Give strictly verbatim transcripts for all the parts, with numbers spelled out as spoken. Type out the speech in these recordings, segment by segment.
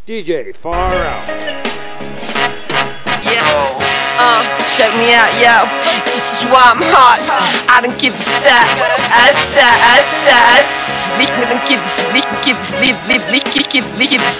D J Far Out. Yo, uh, check me out, yo. This is why I'm hot. I don't give a fuck. I fat, I fat. Ich don't give a ich give ich give ich give ich give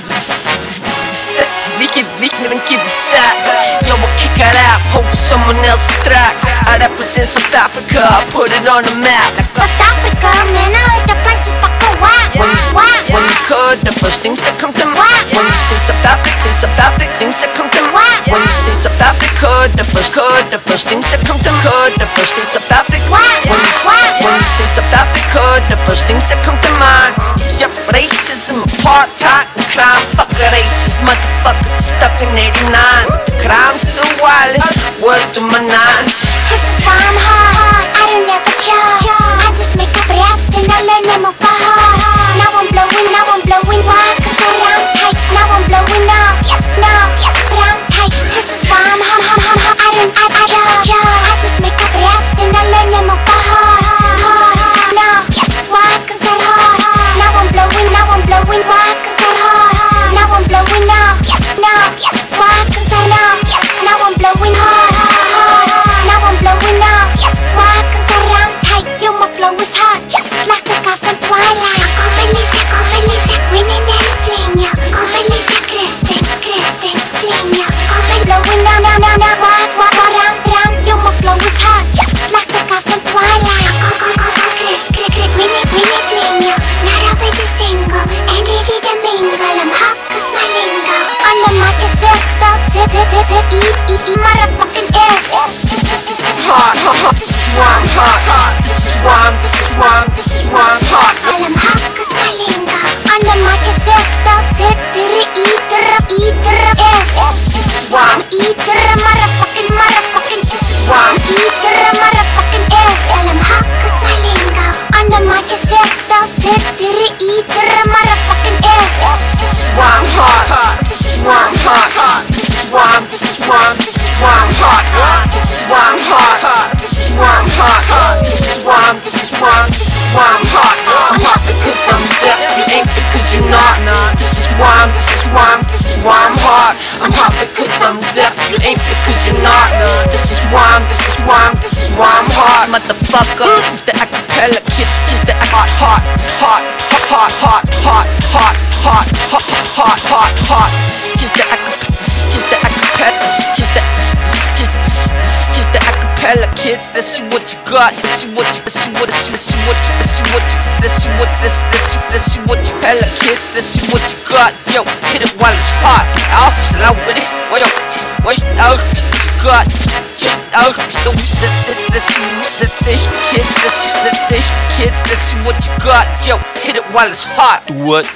ich don't give a fuck. Yo, we'll kick it out, hope someone else's track. I represent South Africa, I put it on the map. South Africa, man, I heard the place is fucking whack. When you, when you could, the first things that come to mind. When you say South Africa, South Africa, things that come to mind. When you say South Africa, the first could, the first things that come to mind. The first say South Africa. When you, when you say South Africa, the first things that come to mind. Yep, racism, apartheid, and crime. Fuck a racist motherfuckers stuck in eighty-nine. The crime's the wildest, word to my nine. This is why I'm hot. I don't ever judge. I just make up raps, then I learn them off by heart. Now I'm blowing, now I'm blowing. Why? Cause I round tight. Now I'm blowing up. Yes, no, yes, round tight. This is why I'm hot, hot, hot, hot. I don't, I, I judge. I just make up raps, then I learn them off by heart. Hard, no, yes, why? Cause I'm hot. Now I'm blowing, now I'm blowing. Why? Cause I'm hot. Now I'm blowing up. Yes, no, yes, why? Cause I know. Yes, now I'm blowing hard, hard. Now I'm blowing up. Yes, why? Cause I round tight. Yo, my flow is hot, just like the guy from Twilight. I can't believe that, can't believe that. Winning and a fling, yo. Can't believe that, Kristen, Kristen, fling, yo. Can't believe blowing now, now, now, now. Why, why, why, round, round. Yo, my flow is hot, just like the guy from Twilight. I can't, can't, can't, can't, Chris, Chris, Chris. Winning, winning, fling, yo. Not up in the single, ain't ready to mingle. I'm hot cause my lingo. On the mic is self spelled, Z, Z, Z, Z, E, E, E, motherfucking F. This, this, this is hot, hot. This is why I'm hot, hot. This is why I'm, this is why I'm, this is why I'm hot. I'm hot cause my lingo. On the mic is self spelled, Z, D, E, D, E, D, F. This is why I'm E, D, motherfucking, motherfucking. This is why I'm E, D, motherfucking F. I'm hot cause my lingo. On the mic is self spelled, Z, D, E, D, motherfucking F. This is why I'm hot. This is why I'm hot. This is why I'm, this is why I'm, this is why I'm hot. This is why I'm hot. This is why I'm hot. This is why I'm, this is why I'm, this is why I'm hot. I'm hot because I'm deaf, you ain't because you're not. This is why I'm, this is why I'm, this is why I'm hot. I'm hot because I'm deaf, you ain't because you're not. This is why I'm, this is why I'm, this is why I'm hot. Motherfucker, he's the acapella kid, he's the hot, hot, hot, hot, hot, hot, hot, hot, hot, hot, hot, hot. He's the acapella, he's the acapella, he's the, he's, he's the acapella kids. Let's see what you got. Let's see what you, let's see what, let's see what you, let's see what you, let's see what, let's, let's, let's see what you, hella kids. Let's see what you got. Yo, hit it while it's hot. I'll still out with it. What up? What's out? What you got? Just out. Don't we sit this? Let's see what sit this, kids. Let's see sit this, kids. Let's see what you got. Yo, hit it while it's hot. Do it.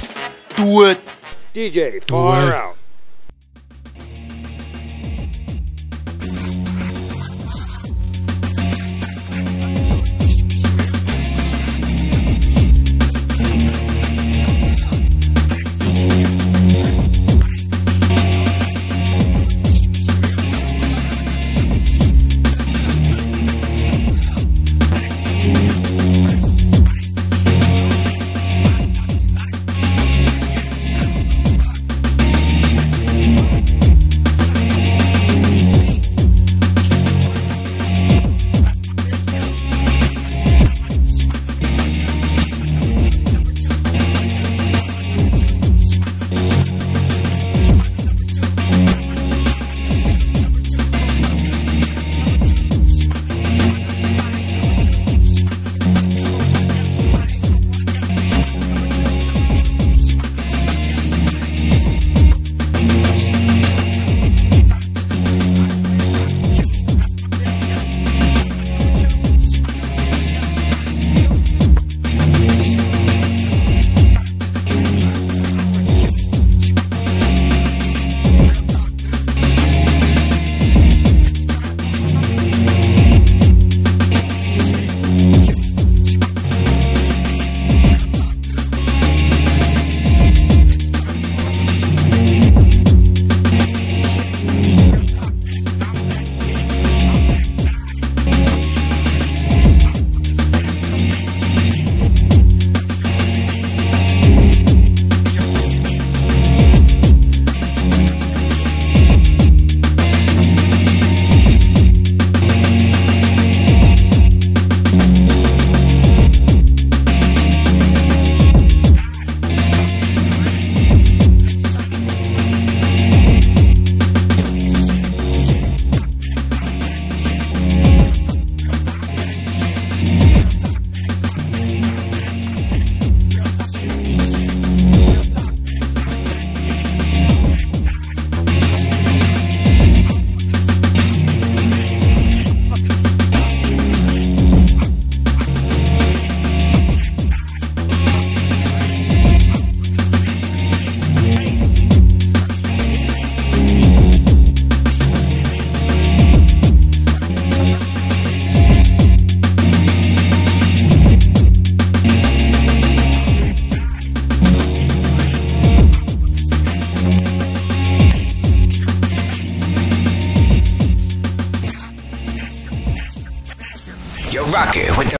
Do it. D J Far Out. You're rocking with the